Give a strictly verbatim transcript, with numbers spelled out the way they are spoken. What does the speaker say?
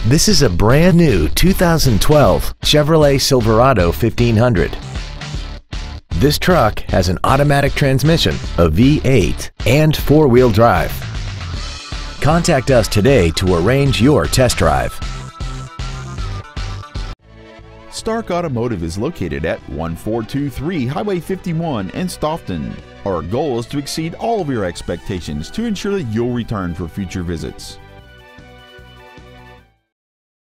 This is a brand new two thousand twelve Chevrolet Silverado fifteen hundred. This truck has an automatic transmission, a V eight, and four-wheel drive. Contact us today to arrange your test drive. Stark Automotive is located at one four two three Highway fifty-one in Stoughton. Our goal is to exceed all of your expectations to ensure that you'll return for future visits.